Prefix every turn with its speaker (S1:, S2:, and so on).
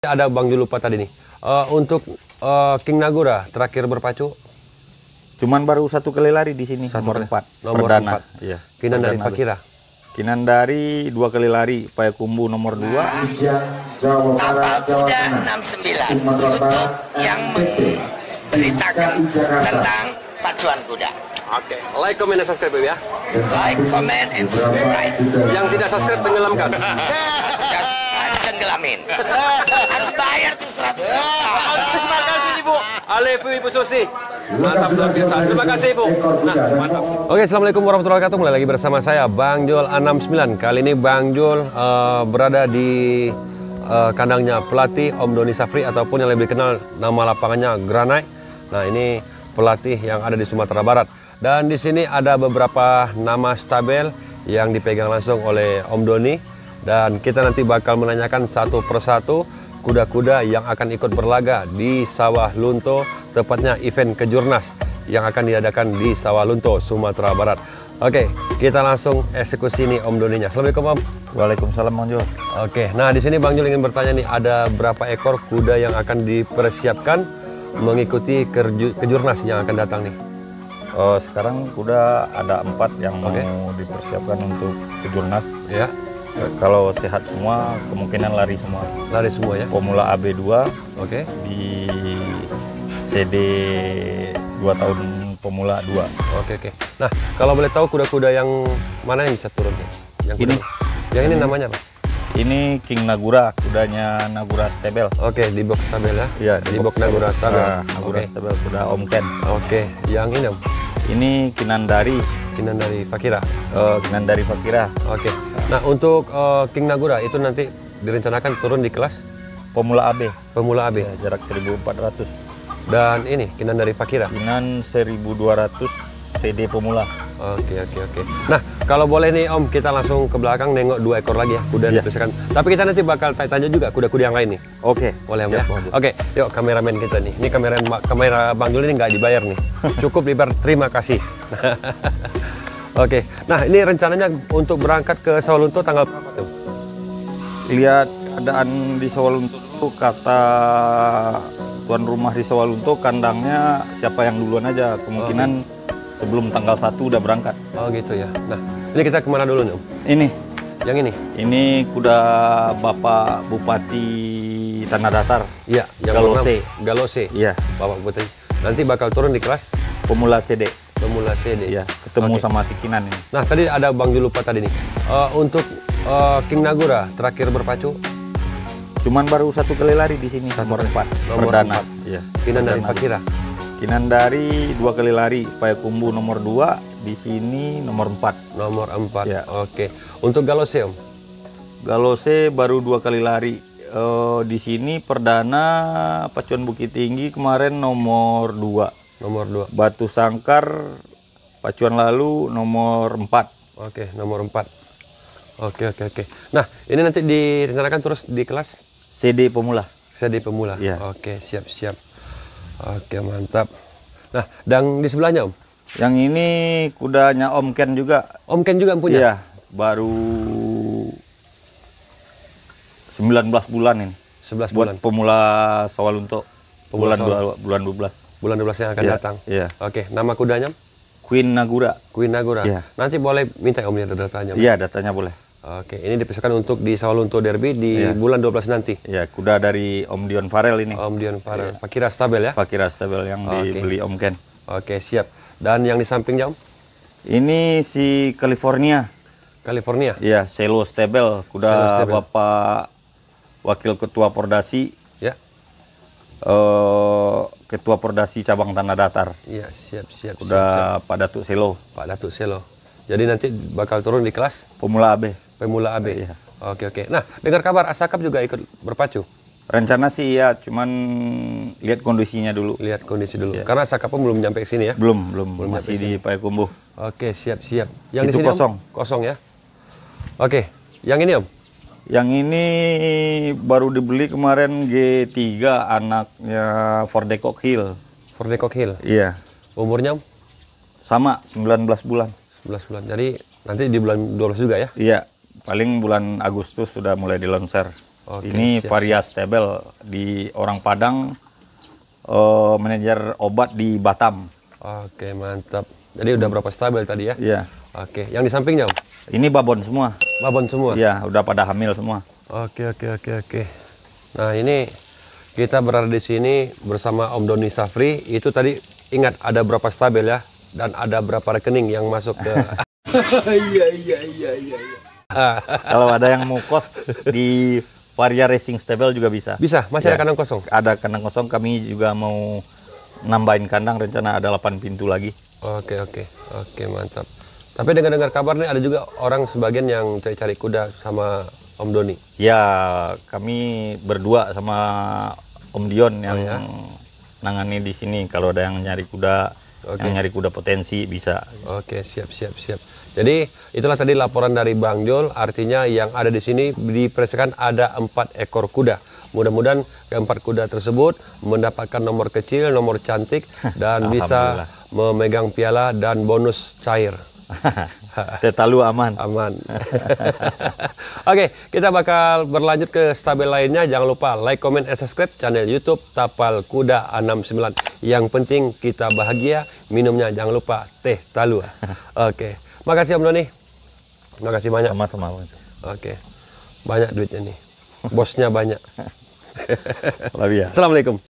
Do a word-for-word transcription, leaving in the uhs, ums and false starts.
S1: Ada Bang Jul lupa tadi nih. Uh, untuk uh, King Nagura terakhir berpacu?
S2: Cuman baru satu kali lari di sini,
S1: Satu
S2: nomor
S1: kali.
S2: empat.
S1: Nomor
S2: Perdana.
S1: empat.
S2: Iya.
S1: Kinan dari
S2: Perdana.
S1: Fakira.
S2: Kinan dari dua kali lari, Payakumbuh nomor dua.
S3: Kapal kuda enam puluh sembilan untuk yang memberitakan tentang pacuan kuda.
S1: Oke, like, comment, dan subscribe ya.
S3: Like, comment, and subscribe.
S1: Yang tidak subscribe tenggelamkan.
S3: Harus tenggelamin. Harus bayar tuh seratus.
S1: Terima kasih Ibu. Alif Ibu Susi. Mantap luar biasa. Terima kasih Ibu. Nah, mantap. Oke, assalamualaikum warahmatullahi wabarakatuh. Mulai lagi bersama saya Bang Jul enam puluh sembilan. Kali ini Bang Jul uh, berada di uh, kandangnya pelatih Om Doni Safri ataupun yang lebih dikenal nama lapangannya Granai. Nah, ini pelatih yang ada di Sumatera Barat. Dan di sini ada beberapa nama stabel yang dipegang langsung oleh Om Doni. Dan kita nanti bakal menanyakan satu persatu kuda-kuda yang akan ikut berlaga di Sawah Lunto, tepatnya event Kejurnas yang akan diadakan di Sawah Lunto, Sumatera Barat. Oke, kita langsung eksekusi nih Om Doninya. Assalamualaikum Om.
S2: Waalaikumsalam Bang Jul.
S1: Oke, nah di sini Bang Jul ingin bertanya nih, ada berapa ekor kuda yang akan dipersiapkan mengikuti kerju- Kejurnas yang akan datang nih?
S2: Oh, sekarang kuda ada empat yang
S1: Oke.
S2: mau dipersiapkan untuk Kejurnas.
S1: Ya,
S2: Eh, Kalau sehat semua, kemungkinan lari semua.
S1: lari semua ya.
S2: Pemula A B dua
S1: Oke.
S2: di C D dua tahun pemula dua.
S1: Oke oke. Nah, kalau boleh tahu kuda-kuda yang mana yang bisa turun nih? Yang
S2: Ini.
S1: kuda- Yang ini namanya apa?
S2: Ini King Nagura, kudanya Nagura Stable.
S1: Oke, di box tabel ya.
S2: Iya,
S1: di box Nagura Stable.
S2: Nah, Nagura
S1: Oke.
S2: Stable, kuda Om Ken.
S1: Oke, yang ini Om.
S2: Ini Kinandari,
S1: Kinan dari Fakira.
S2: uh, Kinandari Fakira,
S1: Oke. Nah, untuk uh, King Nagura itu nanti direncanakan turun di kelas
S2: pemula A B,
S1: pemula A B.
S2: ya, jarak seribu empat ratus.
S1: Dan ini Kinan dari Fakira.
S2: Kinan seribu dua ratus C D pemula.
S1: Oke oke oke. Nah, kalau boleh nih Om, kita langsung ke belakang nengok dua ekor lagi ya kuda yang
S2: Iya.
S1: dipersiapkan. Tapi kita nanti bakal tanya juga kuda-kuda yang lain nih.
S2: Oke,
S1: Boleh Om
S2: siap,
S1: ya?
S2: Bang Jul.
S1: Oke, yuk kameramen kita nih. Ini kamera kamera Bang Jul ini nggak dibayar nih. Cukup dibayar, terima kasih. Oke, nah ini rencananya untuk berangkat ke Sawah Lunto tanggal berapa tuh?
S2: Lihat keadaan di Sawalunto dulu, kata tuan rumah di Sawalunto, kandangnya siapa yang duluan aja, kemungkinan sebelum tanggal satu udah berangkat.
S1: Oh gitu ya. Nah, ini kita kemana dulu nih Om?
S2: Ini,
S1: Yang ini?
S2: ini kuda Bapak Bupati Tanah Datar,
S1: Iya, yang
S2: Galose.
S1: bernama Galose.
S2: iya,
S1: Bapak Putri. Nanti bakal turun di kelas
S2: pemula C D,
S1: pemula C D.
S2: iya, ketemu
S1: Oke.
S2: sama si Kinan ini.
S1: Nah, tadi ada Bang Jul lupa tadi nih. Eh, untuk eh, King Nagura terakhir berpacu
S2: Cuman baru satu kali lari di sini, nomor empat,
S1: Nomor
S2: perdana.
S1: empat.
S2: Iya,
S1: Kinan dari
S2: perdana.
S1: Fakira.
S2: Kinan dari dua kali lari, Payakumbuh nomor dua, di sini nomor empat.
S1: Nomor empat.
S2: Ya.
S1: Oke. Untuk Galose Om?
S2: Galose baru dua kali lari. Eh, di sini perdana Pacuan Bukit Tinggi kemarin nomor dua.
S1: Nomor dua.
S2: Batu Sangkar pacuan lalu nomor empat.
S1: Oke, nomor empat. Oke, oke, oke. Nah, ini nanti direncanakan terus di kelas
S2: C D pemula.
S1: C D pemula.
S2: Iya.
S1: Oke, siap, siap. Oke, mantap. Nah, dan di sebelahnya Om?
S2: Yang ini kudanya Om Ken juga.
S1: Om Ken juga punya?
S2: Iya, baru sembilan belas bulan ini.
S1: sebelas
S2: Buat
S1: bulan.
S2: pemula Sawalunto.
S1: Pemula
S2: Bulan
S1: Sawal.
S2: dua, bulan dua belas.
S1: Bulan dua belas yang akan
S2: Iya,
S1: datang.
S2: iya.
S1: Oke, nama kudanya
S2: Queen Nagura.
S1: Queen Nagura.
S2: Iya.
S1: Nanti boleh minta Om ya datanya. Om?
S2: Iya, datanya boleh.
S1: Oke, ini dipersiapkan untuk di Sawah Lunto Derby di
S2: Iya.
S1: bulan dua belas nanti.
S2: Ya, kuda dari Om Dion Farel ini.
S1: Om Dion Farel, Fakira Stabel ya.
S2: Fakira Stable yang
S1: Oke.
S2: dibeli Om Ken.
S1: Oke, siap. Dan yang di sampingnya Om?
S2: Ini si California.
S1: California.
S2: Iya, Selo Stable, kuda
S1: Selo Stable.
S2: Bapak Wakil Ketua Pordasi,
S1: Ya.
S2: eh, Ketua Pordasi Cabang Tanah Datar.
S1: Iya, siap, siap.
S2: Kuda
S1: siap,
S2: Pak Datuk Selo,
S1: siap. Pak Datuk Selo. Jadi nanti bakal turun di kelas
S2: pemula A B.
S1: pemula A B.
S2: Iya.
S1: Oke, oke. Nah, dengar kabar Asakap juga ikut berpacu.
S2: Rencana sih ya, cuman lihat kondisinya dulu.
S1: Lihat kondisi dulu.
S2: Iya.
S1: Karena Asakap belum nyampe ke sini ya.
S2: Belum, belum,
S1: Belum
S2: masih
S1: nyampe
S2: di Payakumbuh.
S1: Oke, siap, siap.
S2: Situ
S1: di sini, Om?
S2: kosong.
S1: Kosong ya. Oke. Yang ini Om?
S2: Yang ini baru dibeli kemarin G tiga, anaknya Ford Decock Hill.
S1: Ford Decock Hill.
S2: Iya,
S1: Umurnya Om?
S2: sama sembilan belas bulan.
S1: sebelas bulan. Jadi nanti di bulan dua belas juga ya.
S2: Iya, paling bulan Agustus sudah mulai dilonser.
S1: Oke,
S2: Ini
S1: siap,
S2: Varia Stable di orang Padang, eh, manajer obat di Batam.
S1: Oke, mantap. Jadi udah berapa stabil tadi ya?
S2: Iya.
S1: Oke, yang di sampingnya Om?
S2: Ini babon semua.
S1: Babon semua?
S2: Iya, udah pada hamil semua.
S1: Oke, oke, oke, oke. Nah, ini kita berada di sini bersama Om Doni Safri. Itu tadi ingat ada berapa stabil ya? Dan ada berapa rekening yang masuk ke... Iya, iya, iya, iya.
S2: Kalau ada yang mau kos di Varia Racing Stable juga bisa.
S1: Bisa, masih
S2: Ya,
S1: ada kandang kosong?
S2: Ada kandang kosong, kami juga mau nambahin kandang, rencana ada delapan pintu lagi.
S1: Oke, oke. Oke, mantap. Tapi dengar-dengar kabar nih ada juga orang sebagian yang cari-cari kuda sama Om Doni.
S2: Ya, kami berdua sama Om Dion yang
S1: ya?
S2: nangani di sini. Kalau ada yang nyari kuda,
S1: Oke.
S2: yang nyari kuda potensi bisa.
S1: Oke, siap, siap, siap. Jadi itulah tadi laporan dari Bang Jol. Artinya yang ada di sini dipersiapkan ada empat ekor kuda. Mudah-mudahan keempat kuda tersebut mendapatkan nomor kecil, nomor cantik, dan bisa memegang piala dan bonus cair.
S2: Tetalu aman.
S1: Aman. Oke, kita bakal berlanjut ke stabil lainnya. Jangan lupa like, comment, and subscribe channel YouTube Tapal Kuda enam sembilan. Yang penting kita bahagia, minumnya jangan lupa teh talu. Oke, makasih Om Doni. Makasih banyak.
S2: Sama-sama.
S1: Oke, banyak duitnya nih. Bosnya banyak.
S2: Lebih ya.
S1: Assalamualaikum.